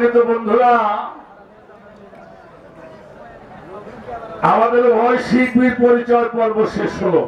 সম্মানিত বন্ধুরা, আমাদের ভয় শিল্পীর পরিচয় পর্ব শেষ হলো।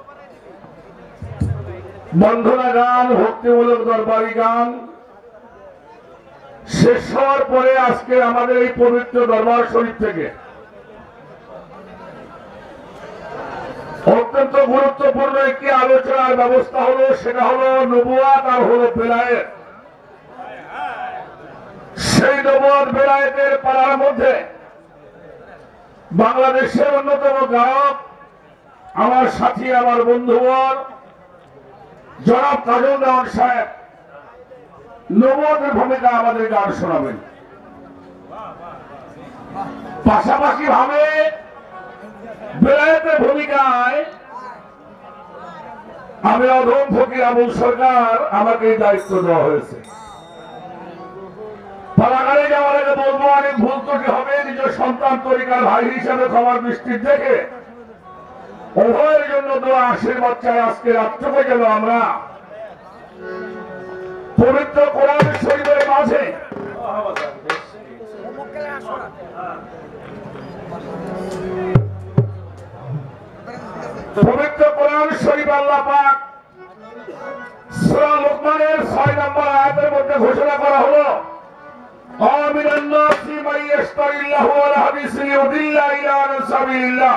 বন্ধনা গান, ভক্তিমূলক দরবারি গান শেষ হওয়ার পরে আজকে আমাদের এই পবিত্র দরবার শরীফ থেকে অত্যন্ত গুরুত্বপূর্ণ একটি আলোচনার ব্যবস্থা হলো। সেটা হলো নবুয়াত আর হলো বেলায়েত। সেই নবুয়াত বেলায়েতের পাড়ার মধ্যে বাংলাদেশের অন্যতম গায়ক, আমার সাথী, আমার বন্ধুবর জনাব কাজল দেওয়ান সাহেব নবুয়াতের ভূমিকা আমাদের গান শোনাবেন। পাশাপাশি ভাবে বেলায়েতের ভূমিকায় আমি অধম ফকির আবুল সরকার, আমাকে এই দায়িত্ব দেওয়া হয়েছে। পালাগারে যাওয়ার আগে বলবো, অনেক ভুল ত্রুটি হবে। নিজ সন্তান তরিকার ভাই হিসাবে ক্ষমার দৃষ্টির দেখে উভয়ের জন্য দোয়া আশীর্বাদ চাই। আজকে রাত্রকে যেন আমরা পবিত্র কোরআন শরীফের মাঝে পবিত্র কোরআন শরীফ আল্লাহ পাক সূরা লুকমানের 6 নম্বর আয়াতের মধ্যে ঘোষণা করা হলো, আমিনান নাসি মান ইয়াশতারিল্লাহু আলা হাদিসি ইউদিল্লা ইলা সাবিলিল্লাহ।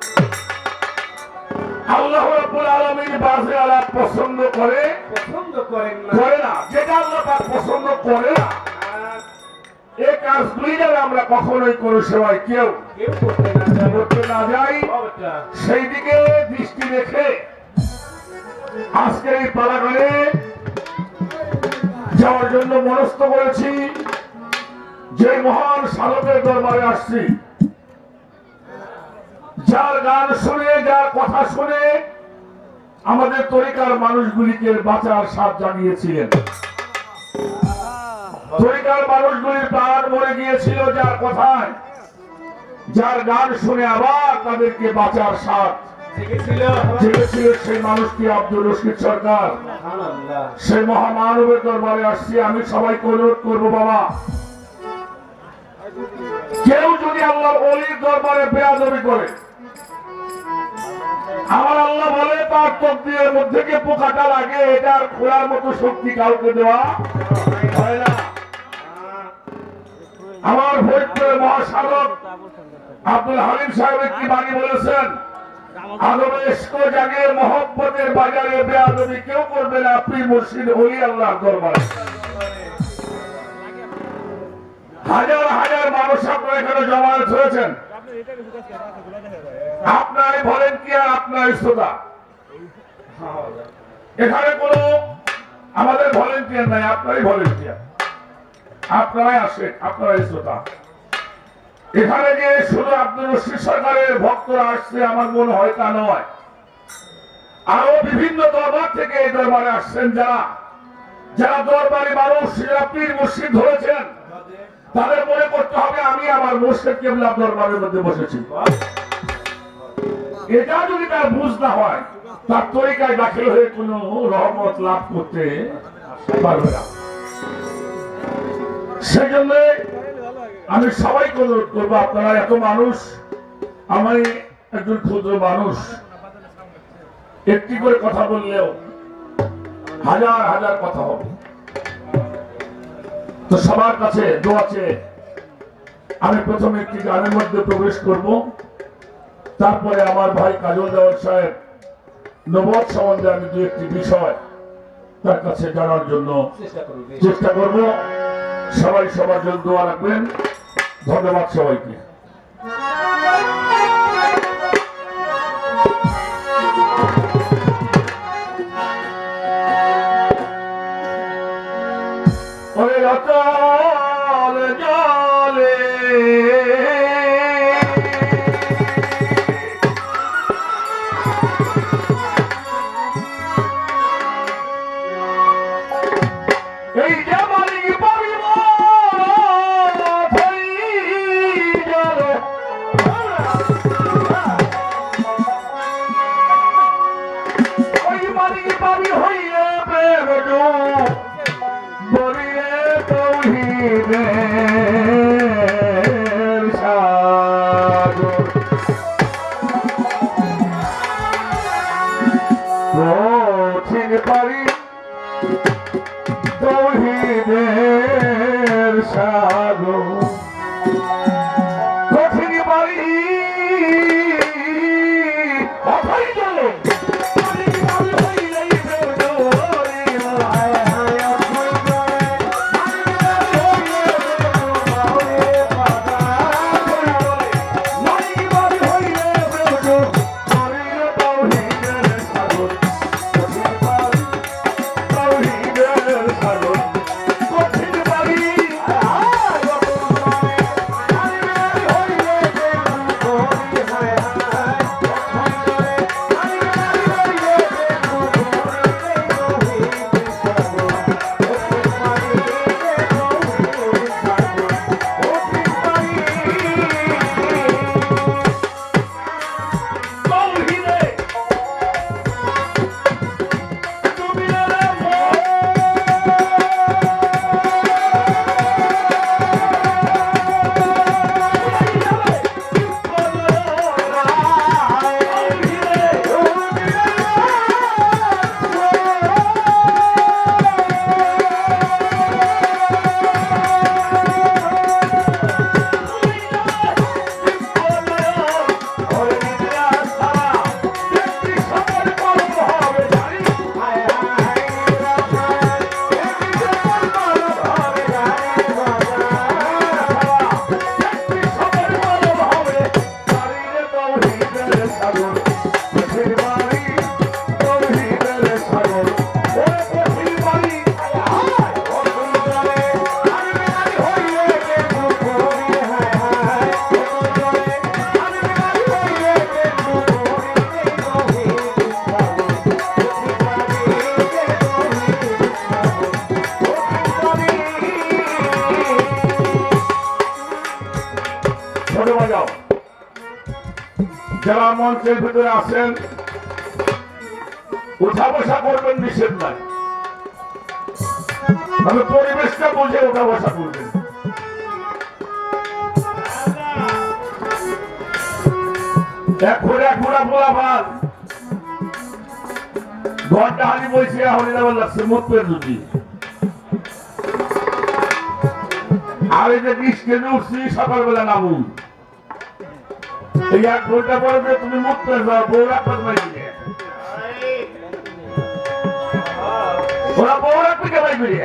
আল্লাহ রাব্বুল আলামিন বাজে আলাপ পছন্দ করেন না। যেটা আল্লাহ পাক পছন্দ করে না, এই কাজগুলি যেন আমরা কখনোই কোনো সময় কেউ করতে না যাই, সেই দিকে দৃষ্টি রেখে আজকে এই পালাগানে যাওয়ার জন্য মনস্থ করেছি। যে মহান সাধকের দরবারে আসছি, যার গান শুনে, যার কথা শুনে আমাদের তরিকার মানুষগুলিকে বাঁচার সাথ জানিয়েছিলেন। তরিকার মানুষগুলির প্রাণ মরে গিয়েছিল যার কথায়, যার গান শুনে আবার তাদেরকে বাঁচার সাথ জেগেছিল সেই মানুষটি আব্দুর রশিদ সরকার। সেই মহামানবের দরবারে আসছি। আমি সবাইকে অনুরোধ করবো, বাবা, কেউ যদি আল্লাহর ওলির দরবারে বেয়াদবি করে, আমার আল্লাহ বলে তার তকদীরের মধ্যে কে পোকাটা লাগে, এটার খোলার মতো শক্তি কাউকে দেওয়া হয় না। আমার ফরিদপুরের মহাসাধক আব্দুল হালিম সাহেব একটি বাণী বলেছেন, আদবে ইশক জাগে মহব্বতের বাজারে বেয়াদবি কেউ করবে না পীর মুর্শিদ ওলি আল্লাহর দরবারে। হাজার হাজার মানুষ আপনারা এখানে জমায়েত হয়েছেন। আপনার ভলেন্টিয়ার, আপনার শ্রোতা। এখানে কোন আমাদের ভলেন্টিয়ার নাই, আপনারই ভলেন্টিয়ার। আপনারাই আসেন, আপনারাই শ্রোতা। এখানে যে শুধু আব্দুর রশিদ সরকারের ভক্তরা আসছে আমার মনে হয় তা নয়। আরো বিভিন্ন দরবার থেকে এই দরবারে আসছেন যারা যারা দরবারি মানুষ, যারা পীর মুর্শিদ ধরেছেন, তাদের মনে করতে হবে আমি আমার মুর্শিদ কিবলার দরবারের মধ্যে বসেছি। এটা যদি তার বুঝ না হয়, তার তরিকায় দাখিল হয়ে কোন রহমত লাভ করতে পারবে না। সেই জন্য আমি সবাইকে অনুরোধ করবো, আপনারা এত মানুষ, আমি একজন ক্ষুদ্র মানুষ, একটি করে কথা বললেও হাজার হাজার কথা হবে। তো সবার কাছে দোয়া চেয়ে আমি প্রথমে একটি গানের মধ্যে প্রবেশ করব। তারপরে আমার ভাই কাজল দেওয়ান সাহেব নবুয়াত সম্বন্ধে আমি দু একটি বিষয় তার কাছে জানার জন্য চেষ্টা করব। সবাই সবার জন্য দোয়া রাখবেন। ধন্যবাদ সবাইকে। বলিয়ে তৌহিদে তাহলে বাজাও। যারা মঞ্চের ভিতরে আছেন উঠা বসা করবেন, নিষেধ নাই, তবে পরিবেশটা বুঝে উঠা বসা করবেন। ঘরটা হানি বইছে হরিনাম লাগছে মতের যদি আর এই যে 20 কেজি উঠছি সকালবেলা নামুন, এই 1 ঘন্টা পরে তুমি মতে যাও, বৌরা পাতমাই দিয়ে ওরা বৌরা পিকে বাই করে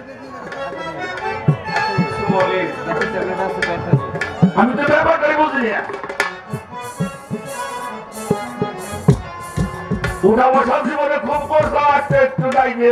আমি তো ব্যাপারটাই বুঝি না। উঠা বসা জীবনে খুব করছো, আজকে একটু যাইবে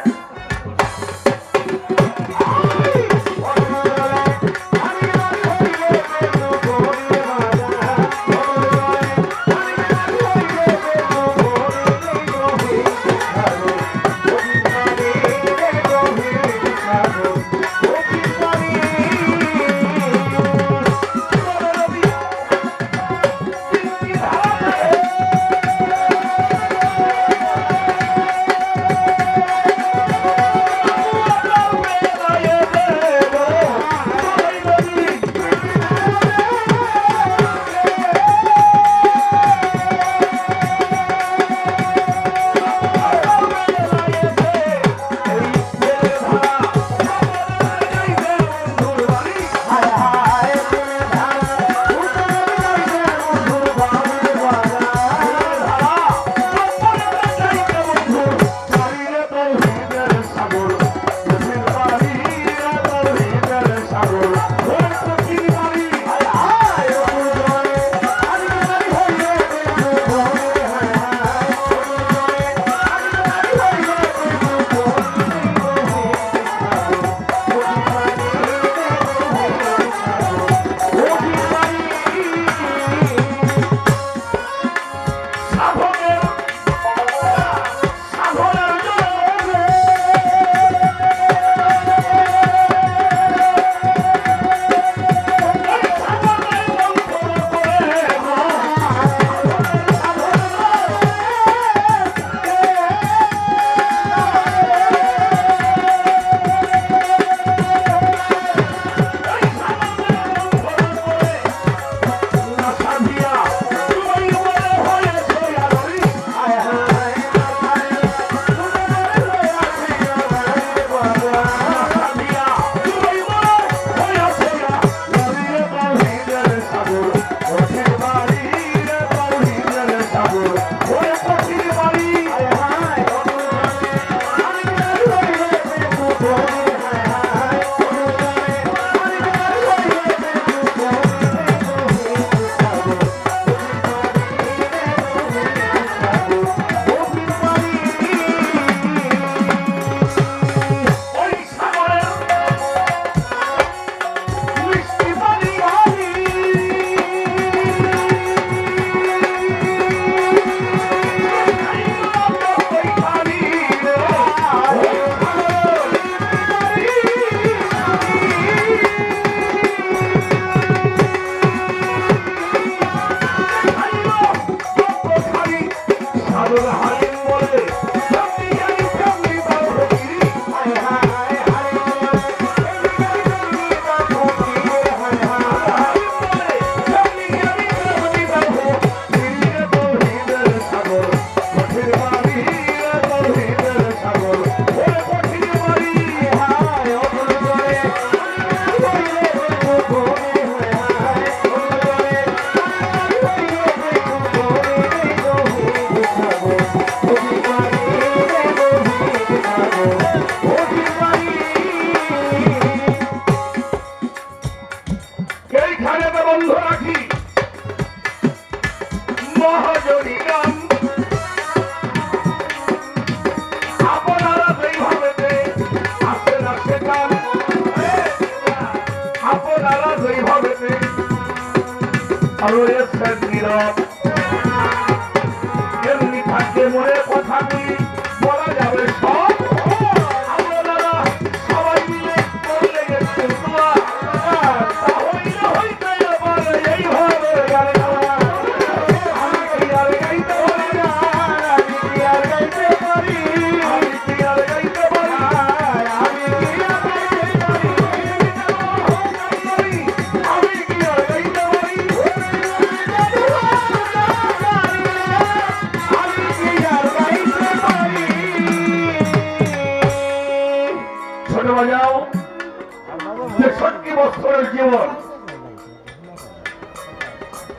এমনি থাকতে মনে কথা বলা যাবে সব সবাই মিলে করলে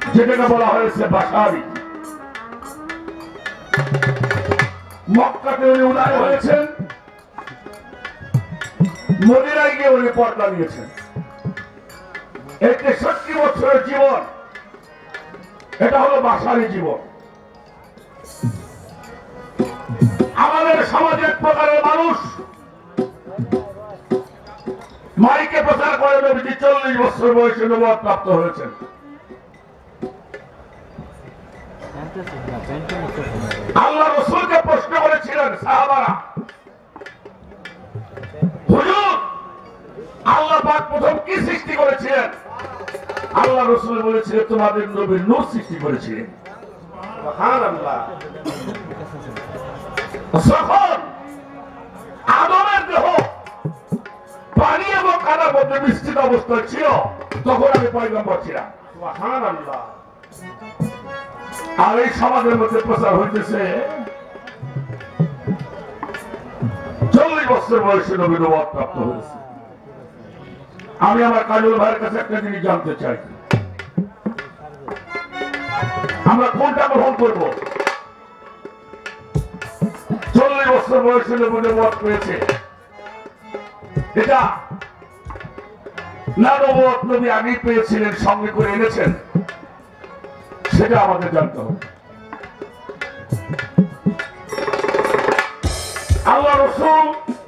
যেটাকে বলা হয়েছে বাসারি। মক্কাতে উনি উদয় হয়েছেন, মদিনায় গিয়ে উনি পর্দা নিয়েছেন। এই 63 বছরের জীবন, এটা হলো বাসারি জীবন। আমাদের সমাজে এক প্রকারের মানুষ মাইকে প্রচার করে নবীজি 40 বছর বয়সে নবুয়ত প্রাপ্ত হয়েছেন। আল্লাহ রাসূলকে প্রশ্ন করেছিলেন সাহাবারা, হুজুর আল্লাহ পাক প্রথম কি সৃষ্টি করেছিলেন? আল্লাহ রাসূল বলেছিলেন তোমাদের নবী নূর সৃষ্টি করেছিলেন। সুবহানাল্লাহ। যখন আদমের দেহ পানি এবং কাদার মধ্যে মিশ্রিত অবস্থায় ছিল তখন আমি পয়গম্বর ছিলাম। সুবহানাল্লাহ। আর এই সমাজের মধ্যে প্রচার হইতেছে 40 বছর বয়সে নবী নবুয়ত প্রাপ্ত হয়েছে। আমি আমার কাজল ভাইয়ের কাছে একটা জিনিস জানতে চাই, আমরা কোনটা গ্রহণ করব? 40 বছর বয়সে নবী নবুয়ত পেয়েছে, এটা না নবুয়ত নবী আগেই পেয়েছিলেন, সঙ্গে করে এনেছেন, সেটা আমাদের জানতে হবে। আল্লাহ রাসূল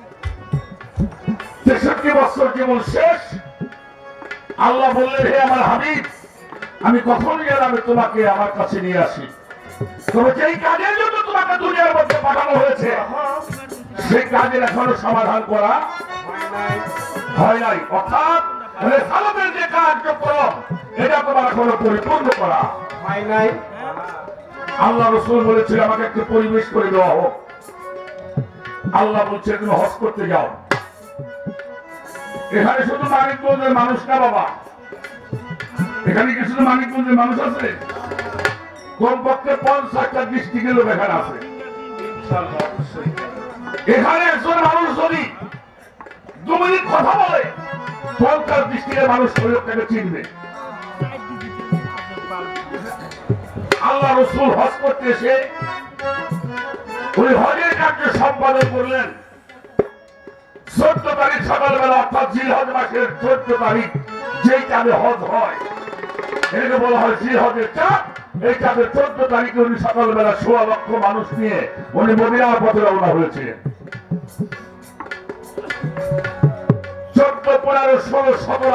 63 বছর জীবন শেষ, আল্লাহ বললেন হে আমার হাবিব, আমি কখন গেলে আমি তোমাকে আমার কাছে নিয়ে আসি। তবে যেই কাজের জন্য তোমাকে দুনিয়ার মধ্যে পাঠানো হয়েছে সেই কাজের এখনো সমাধান করা হয় নাই। অর্থাৎ সালাতের যে কার্যক্রম এটা তোমার এখনো পরিপূর্ণ করা হয় নাই। আল্লাহ রাসূল বলেছিল আমাকে একটু পরিবেশ করে দেওয়া হোক। আল্লাহ বলছে তুমি হজ করতে যাও। এখানে শুধু মানিকগঞ্জের মানুষ না বাবা, এখানে কি শুধু মানিকগঞ্জের মানুষ আছে? কমপক্ষে 50টা ডিস্ট্রিক্টের লোক এখানে আছে। এখানে একজন মানুষ যদি 2 মিনিট কথা বলে 50 ডিস্ট্রিক্টের মানুষ ওই লোকটাকে চিনবে। আল্লাহ রাসূল হজ করতে এসে ওই হজের কার্য সম্পাদন করলেন 14 তারিখ সকালবেলা, অর্থাৎ জিলহজ মাসের 14 তারিখ যেই চাঁদে হজ হয়, এটাকে বলা হয় জিলহজের চাঁদ। এই চাঁদের 14 তারিখে উনি সকালবেলা 1.25 লক্ষ মানুষ নিয়ে উনি মদিনার পথে রওনা হয়েছিলেন। 14, 15, 16, 17,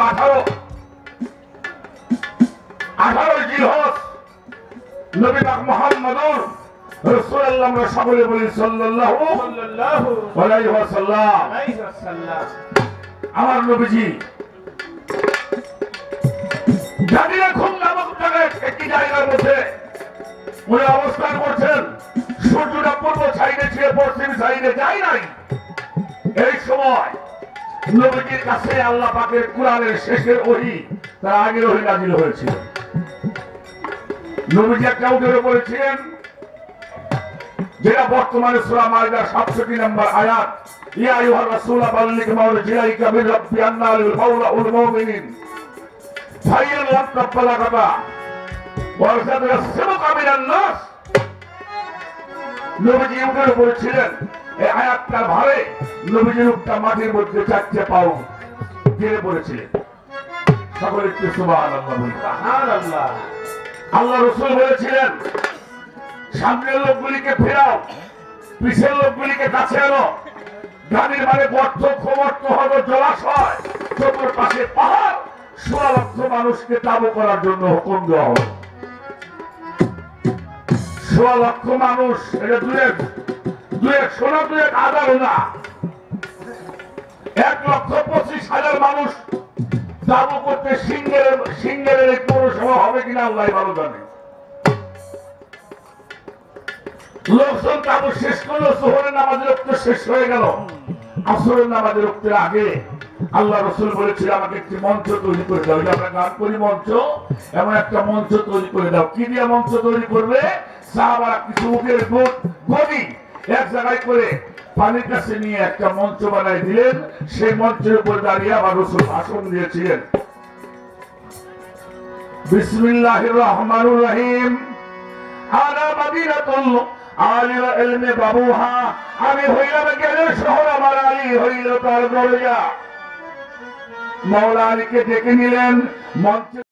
18 জিলহজ নবী পাক মুহাম্মদুর রাসূলুল্লাহ, আমরা সকলে বলি সাল্লাল্লাহু আলাইহি ওয়াসাল্লাম। আমার নবীজি জাদিরা খুন নামক জায়গায় একটি জায়গার মধ্যে উনি অবস্থান করছেন। সূর্যটা পূর্ব সাইডে ছিল, পশ্চিম সাইডে যায় নাই। এই সময় নবীজির কাছে আল্লাহ পাকের কুরআনের শেষের ওহী, তার আগের ওহী নাযিল হয়েছিল। নবীজি একটা উঠে পড়েছিলেন যেটা বর্তমানে সূরা মাইদার 67 নম্বর আয়াত, ইয়া আইয়ুহার রাসূল বাল্লিগ মা উনজিলা মির রাব্বি আন্না লিল কাওলাউল মুমিনিন ফাইয়াল লাকাবা ওয়ারসাদা সামাকা মিনান নাস। নবীজি উঠে পড়েছিলেন, এই আয়াতটার ভারে নবীজির উক্তা মাটির মধ্যে 4টে পাও গিরে পড়েছিলেন। সকলে একটু সুবহানাল্লাহ বলুন। সুবহানাল্লাহ। আল্লাহ রাসূল বলেছিলেন সামনের লোকগুলিকে ফেরাও, পিছের লোকগুলিকে কাছে আনো। গানের মানে গর্ত, খবর্ত হলো জলাশয়, চতুর্পাশে পাহাড়, 16 লক্ষ মানুষকে তাবু করার জন্য হুকুম দেওয়া হলো। 16 লক্ষ মানুষ, এটা দুই এক সোনা, 2 এক আদার না, 1,25,000 মানুষ তাবু করতে সিঙ্গের এই পৌরসভা হবে কিনা আল্লাহ ভালো জানে। লোকজন তাবু শেষ করলো, যোহরের নামাজের রক্ত শেষ হয়ে গেল। আসরের নামাজের রক্তের আগে আল্লাহ রাসূল বলেছিল আমাকে একটি মঞ্চ তৈরি করে দাও। আমরা গান করি মঞ্চ, এমন একটা মঞ্চ তৈরি করে দাও। কি দিয়ে মঞ্চ তৈরি করবে? সাহাবারা কিছু উটের গদি এক জায়গায় করে পানির কাছে নিয়ে একটা মঞ্চ বানাই দিলেন। সেই মঞ্চের উপর দাঁড়িয়ে আবার রাসূল ভাষণ দিয়েছিলেন। বিসমিল্লাহির রহমানির রহিম। আনা মাদিনাতুল আলিল ইলমি বাবুহা, আমি হইলাম জ্ঞানের শহর, আমার আলী হইল তার দরজা। মাওলা আলীকে ডেকে নিলেন মঞ্চে।